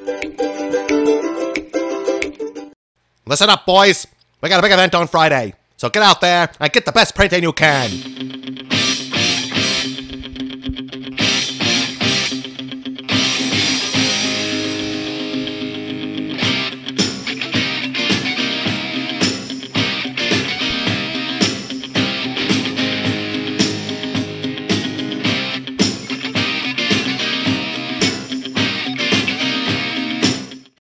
Listen up, boys. We got a big event on Friday, so get out there and get the best printing you can.